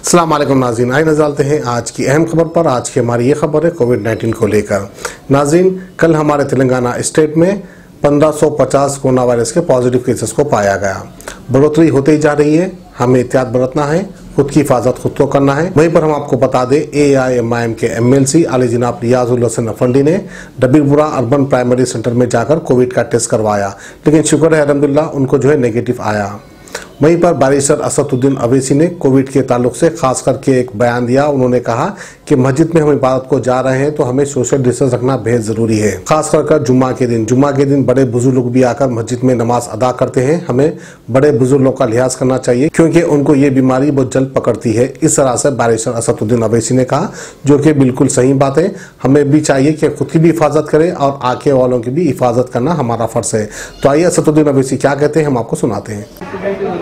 अस्सलाम वालेकुम नाज़रीन, आइए नज़र डालते हैं आज की अहम खबर पर। आज की हमारी ये खबर है कोविड-19 को लेकर। नाज़रीन, कल हमारे तेलंगाना स्टेट में 1550 कोरोना वायरस के पॉजिटिव केसेस को पाया गया। बढ़ोतरी होती ही जा रही है, हमें एहतियात बरतना है, खुद की हिफाजत खुद को करना है। वहीं पर हम आपको बता दें, AIMIM के MLC आली जनाब रियाजुल हसन अफंडी ने डबीरपुरा अर्बन प्राइमरी सेंटर में जाकर कोविड का टेस्ट करवाया, लेकिन शुक्र है अल्हम्दुलिल्लाह उनको नेगेटिव आया। वहीं पर बैरिस्टर असदुद्दीन अवैसी ने कोविड के ताल्लुक से खास करके एक बयान दिया। उन्होंने कहा कि मस्जिद में हम इबादत को जा रहे हैं तो हमें सोशल डिस्टेंस रखना बेहद जरूरी है। खास कर जुम्मा के दिन बड़े बुजुर्ग लोग भी आकर मस्जिद में नमाज अदा करते हैं। हमें बड़े बुजुर्ग लोग का लिहाज करना चाहिए क्योंकि उनको ये बीमारी बहुत जल्द पकड़ती है। इस तरह से बैरिस्टर असदुद्दीन अवैसी ने कहा, जो कि बिल्कुल सही बात है। हमें भी चाहिए कि खुद की भी हिफाजत करें और आके वालों की भी हिफाजत करना हमारा फर्ज है। तो आइए असदुद्दीन अवैसी क्या कहते हैं हम आपको सुनाते हैं।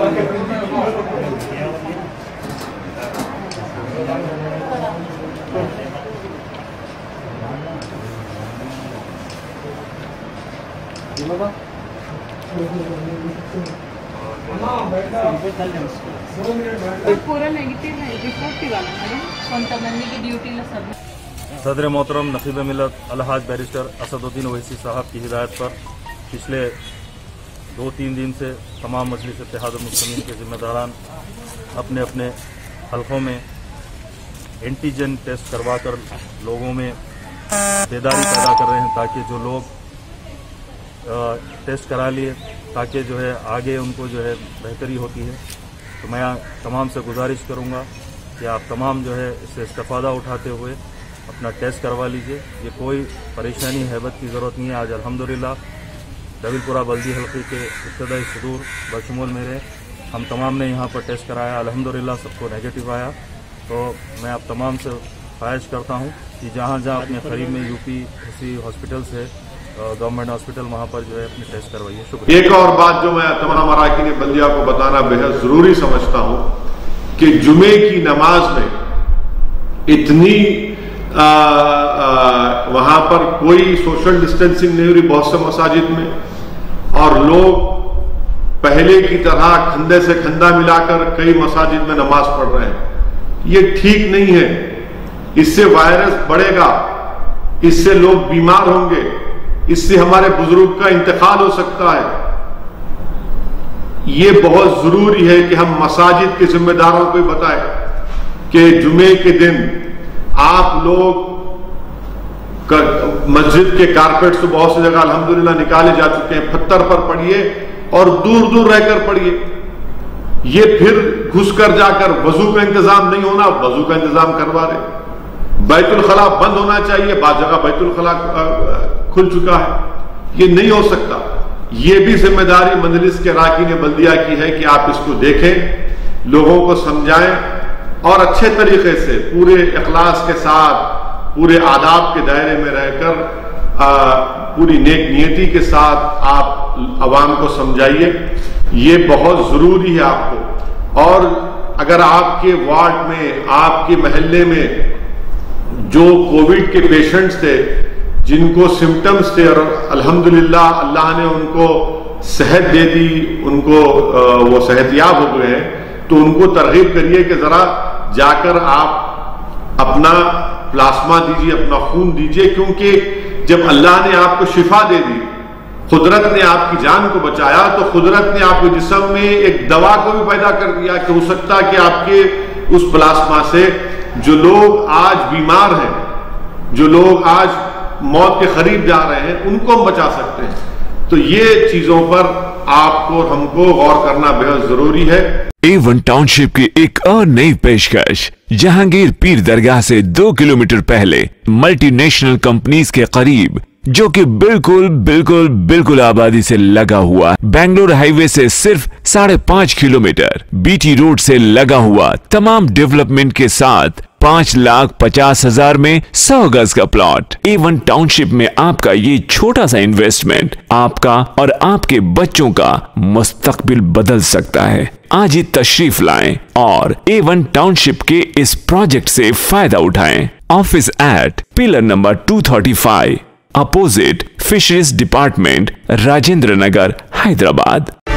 सदर मोहतरम नकीब मिलत अलहाज बैरिस्टर असदुद्दीन ओवैसी साहब की हिदायत पर पिछले 2-3 दिन से तमाम मजलिस इत्तेहादुल मुस्लिमीन के जिम्मेदारान अपने अपने हलकों में एंटीजन टेस्ट करवाकर लोगों में बेदारी पैदा कर रहे हैं, ताकि जो लोग टेस्ट करा लिए ताकि आगे उनको बेहतरी होती है। तो मैं तमाम से गुजारिश करूंगा कि आप तमाम इससे इस्तेफादा उठाते हुए अपना टेस्ट करवा लीजिए। ये कोई परेशानी हैबत की ज़रूरत नहीं है। आज अल्हम्दुलिल्लाह डबीरपुरा बल्दी हल्के के इब्तदाई सदूर बशमूल मेरे हम तमाम ने यहाँ पर टेस्ट कराया। अल्हम्दुलिल्लाह सबको नेगेटिव आया। तो मैं आप तमाम से ख्वाहिश करता हूँ कि जहाँ जहाँ अपने करीब में UPSC हॉस्पिटल्स है, गवर्नमेंट हॉस्पिटल, वहाँ पर अपने टेस्ट करवाइए। शुक्रिया। एक और बात जो मैं तमाम अराकीन बल्दिया को बताना बेहद जरूरी समझता हूँ कि जुमे की नमाज में इतनी वहां पर कोई सोशल डिस्टेंसिंग नहीं हो रही बहुत से मसाजिद में, और लोग पहले की तरह खंदे से खंदा मिलाकर कई मसाजिद में नमाज पढ़ रहे हैं। ये ठीक नहीं है। इससे वायरस बढ़ेगा, इससे लोग बीमार होंगे, इससे हमारे बुजुर्ग का इंतकाल हो सकता है। ये बहुत जरूरी है कि हम मसाजिद के जिम्मेदारों को बताएं कि जुमे के दिन आप लोग मस्जिद के कारपेट से बहुत सी जगह अल्हम्दुलिल्लाह निकाले जा चुके हैं, पत्थर पर पढ़िए और दूर दूर रहकर पढ़िए। ये फिर घुसकर जाकर वजू का इंतजाम नहीं होना, वजू का इंतजाम करवा दे। बैतुल खला बंद होना चाहिए, बाद जगह बैतुल खला खुल चुका है। ये नहीं हो सकता। ये भी जिम्मेदारी मजलिस के अराकीन बल्दिया की है कि आप इसको देखें, लोगों को समझाएं और अच्छे तरीके से पूरे इखलास के साथ पूरे आदाब के दायरे में रहकर पूरी नेक नियति के साथ आप अवाम को समझाइए। ये बहुत जरूरी है आपको। और अगर आपके वार्ड में, आपके महल्ले में जो कोविड के पेशेंट्स थे, जिनको सिम्टम्स थे और अल्हम्दुलिल्लाह अल्लाह ने उनको सेहत दे दी, उनको वो सेहतयाब हो गए हैं, तो उनको तरगीब करिए कि जरा जाकर आप अपना प्लाज्मा दीजिए, अपना खून दीजिए। क्योंकि जब अल्लाह ने आपको शिफा दे दी, कुदरत ने आपकी जान को बचाया, तो कुदरत ने आपके जिस्म में एक दवा को भी पैदा कर दिया कि हो सकता है कि आपके उस प्लाज्मा से जो लोग आज बीमार हैं, जो लोग आज मौत के करीब जा रहे हैं, उनको हम बचा सकते हैं। तो ये चीजों पर आपको और हमको गौर करना बेहद जरूरी है। A1 टाउनशिप की एक और नई पेशकश, जहांगीर पीर दरगाह से 2 किलोमीटर पहले मल्टीनेशनल कंपनीज के करीब, जो कि बिल्कुल आबादी से लगा हुआ, बेंगलोर हाईवे से सिर्फ 5.5 किलोमीटर, BT रोड से लगा हुआ, तमाम डेवलपमेंट के साथ 5,50,000 में 100 गज का प्लॉट। A1 टाउनशिप में आपका ये छोटा सा इन्वेस्टमेंट आपका और आपके बच्चों का मुस्तकबिल बदल सकता है। आज ही तशरीफ लाएं और A1 टाउनशिप के इस प्रोजेक्ट से फायदा उठाएं। Office at pillar number 235 opposite fisheries department, Rajendra Nagar, Hyderabad.